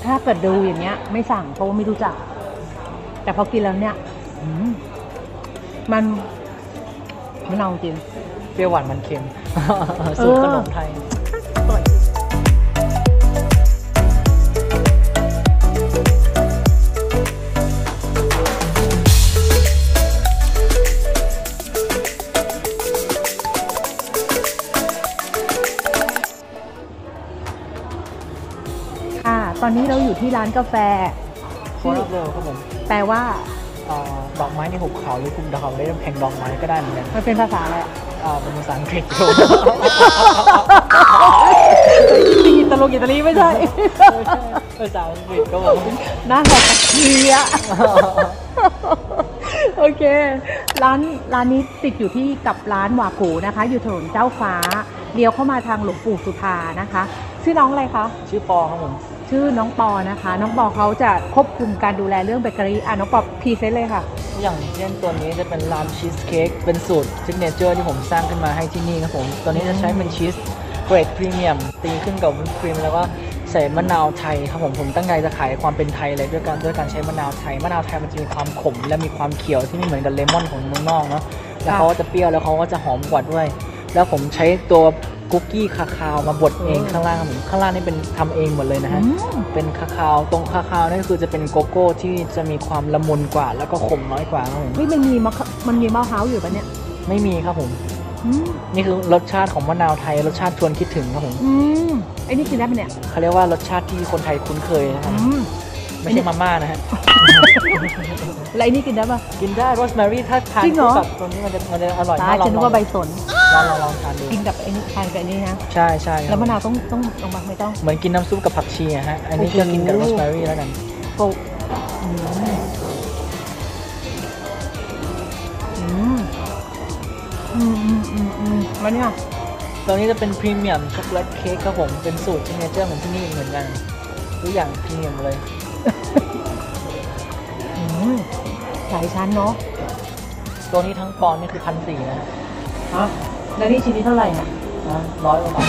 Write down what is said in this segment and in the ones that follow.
ถ้าเกิดดูอย่างเงี้ยไม่สั่งเพราะว่าไม่รู้จักแต่พอกินแล้วเนี่ยมันเอาจริงเปรี้ยวหวานมันเค็มสูตรขนมไทยตอนนี้เราอยู่ที่ร้านกาแฟโคราชโรครับผมแปลว่าดอกไม้ในหุบเขาหรือภูดาวได้แข่งดอกไม้ก็ได้เหมือนกันมันเป็นภาษาอะไรเป็นภาษาอังกฤษอิตาลีไม่ใช่ภาษาอังกฤษก็บอกน่าหอกเคียโอเคร้านนี้ติดอยู่ที่กับร้านวากูนะคะอยู่ถนนเจ้าฟ้าเลี้ยวเข้ามาทางหลวงปู่สุธานะคะชื่อน้องอะไรคะชื่อปอครับผมชื่อน้องปอนะคะน้องปอเขาจะควบคุมการดูแลเรื่องเบเกอรี่น้องปอพรีเซนต์เลยค่ะอย่างเช่นตัวนี้จะเป็นรามชีสเค้กเป็นสูตรซิกเนเจอร์ที่ผมสร้างขึ้นมาให้ที่นี่ครับผมตัวนี้จะใช้เป็นชีสเกรดพรีเมียมตีขึ้นกับวิปครีมแล้วก็ใส่มะนาวไทยครับผมตั้งใจจะขายความเป็นไทยเลยด้วยการใช้มะนาวไทยมันจะมีความขมและมีความเขียวที่ไม่เหมือนกับเลมอนของเมืองนอกเนาะแล้วเขาก็จะเปรี้ยวแล้วเขาก็จะหอมกว่าด้วยแล้วผมใช้ตัวคุกกี้คาคาวมาบดเองข้างล่างผมข้างล่างนี่เป็นทำเองหมดเลยนะฮะเป็นคาคาวตรงคาคาวนี่คือจะเป็นโกโก้ที่จะมีความละมุนกว่าแล้วก็ขมน้อยกว่าครับผมมันมีมะพร้าวอยู่ปะเนี่ยไม่มีครับผมนี่คือรสชาติของมะนาวไทยรสชาติชวนคิดถึงครับผมไอ้นี่กินได้ไหมเนี่ยเขาเรียกว่ารสชาติที่คนไทยคุ้นเคยนะครับไม่ใช่มาม่านะฮะแล้วไอ้นี่กินได้ปะกินได้โรสแมรี่ถ้าทานกับตัวนี้มันจะอร่อยมากฉันนึกว่าใบสนลองทานดูกินกับไอ้นี่ทานกับไอ้นี่นะใช่แล้วมะนาวต้องลงมาไม่ต้องเหมือนกินน้ำซุปกับผักชีฮะอันนี้ก็กินกับโรสแมรี่แล้วกันแล้วเนี่ยตัวนี้จะเป็นพรีเมียมช็อกโกแลตเค้กครับผมเป็นสูตรซิกเนเจอร์ของที่นี่เหมือนกันทุกอย่างพรีเมียมเลยหลายชั้นเนาะตัวนี้ทั้งปอนด์นี่คือ1,400นะฮะแล้วนี่ชิ้นนี้เท่าไหร่เนี่ย 100 กว่าบาท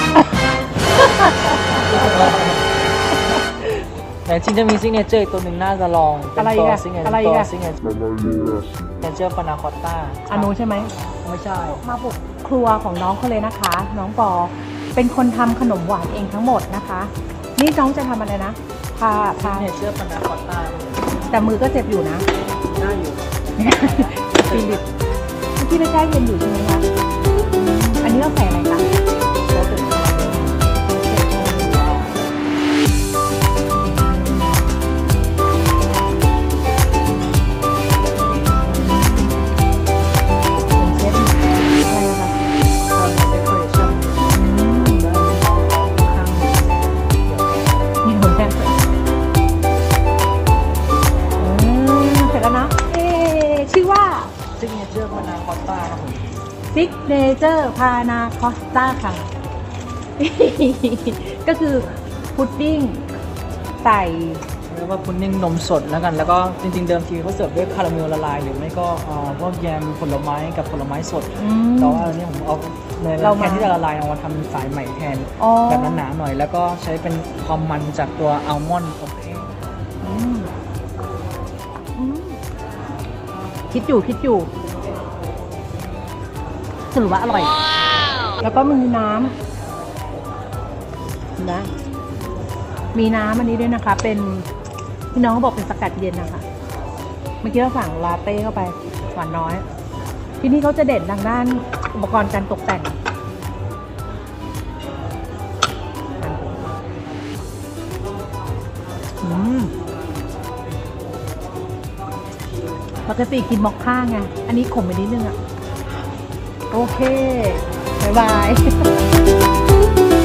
แต่จริงจะมีซิกเนเจอร์ตัวหนึ่งน่าจะลองอะไรกันซิกเนเจอร์ปานาคอตต้าอนุใช่ไหมไม่ใช่มาบุกครัวของน้องเขาเลยนะคะน้องปอเป็นคนทำขนมหวานเองทั้งหมดนะคะนี่น้องจะทำอะไรนะซิกเนเจอร์ปานาคอตต้าแต่มือก็เจ็บอยู่นะได้อยู่ฟิลิปที่ไม่ใช่เย็นอยู่ใช่ไหมคะอันนี้เราใส่อะไรคะซิกเนเจอร์พานาคอตต้าครับผมซิกเนเจอร์พานาคอตต้าค่ะก็คือพุดดิ้งใส่เรียกว่าพุดดิ้งนมสดแล้วกันแล้วก็จริงๆเดิมทีเขาเสิร์ฟด้วยคาราเมลละลายหรือไม่ก็พวกแยมผลไม้กับผลไม้สดแต่ว่าอันนี้ผมเอาเนยแทนที่จะละลายเอามาทำสายใหม่แทนแบบหนาๆหน่อยแล้วก็ใช้เป็นความมันจากตัวอัลมอนด์อบเองคิดอยู่สรุปว่าอร่อยแล้วก็มีน้ำนะมีน้ำอันนี้ด้วยนะคะเป็นพี่น้องเขาบอกเป็นสกัดเย็นนะคะเมื่อกี้เราสั่งลาเต้เข้าไปหวานน้อยที่นี่เขาจะเด่นทางด้านอุปกรณ์การตกแต่งปกติกินมอคค่าไงอันนี้ขมไปนิดนึงอ่ะโอเคบ๊ายบาย